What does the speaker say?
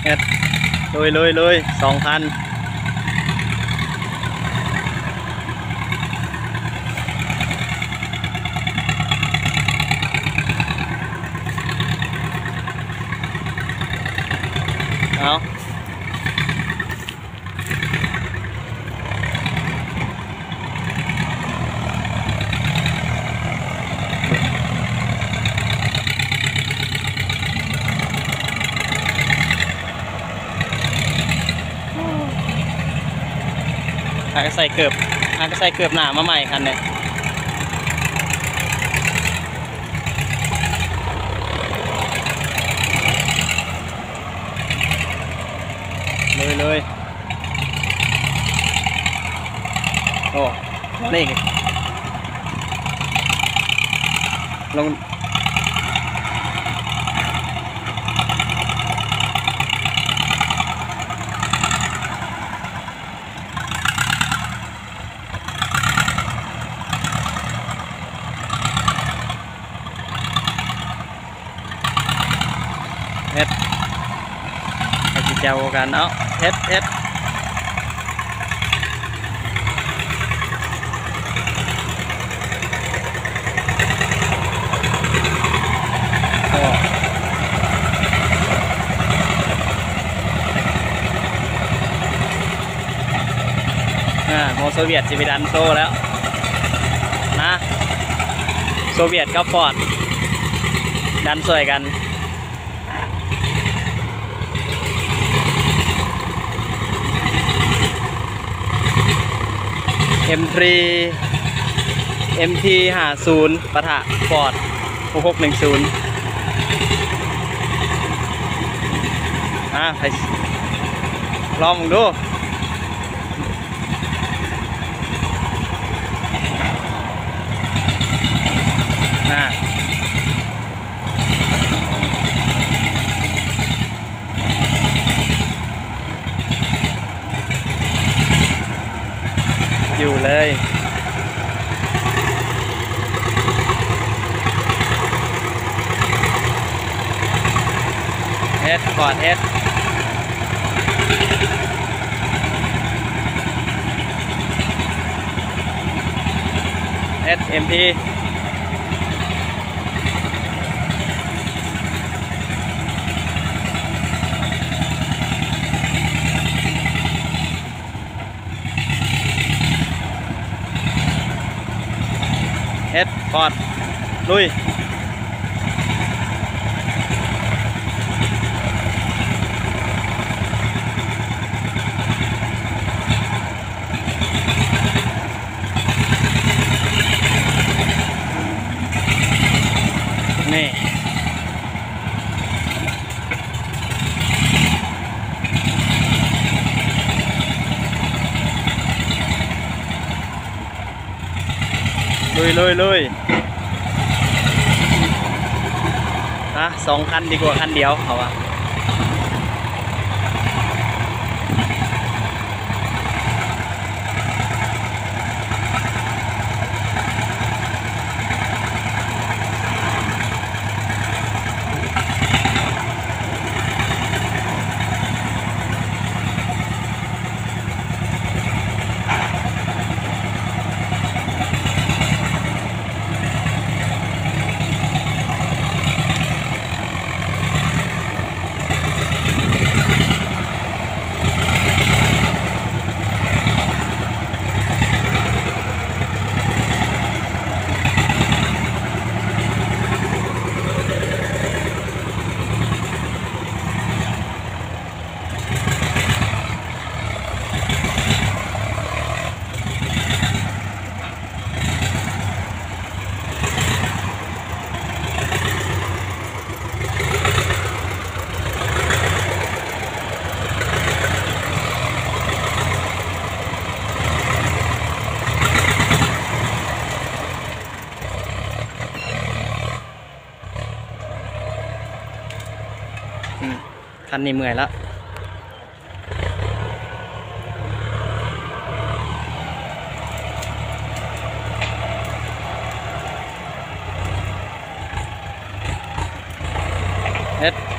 เฮ็ดลุย2 คันเอาก็ใส่เกือบหนามาใหม่คันเนี่ยเลยโอ้นี่ลงเฮ็ดไปกินแจวกันเนาะเฮ็ดโมโซเวียตจะไปดันโซ่แล้วนะโซเวียตกับฟอร์ดดันสวยกันM3 MT50ปะทะฟอร์ด6610ไปลองดูอยู่เลยเฮ็ดกอดเฮ็ดMTฟอร์ดลุยนี่ลุย2 คันดีกว่าคันเดียวเขาว่าคันนี้เมื่อยแล้วเฮ็ด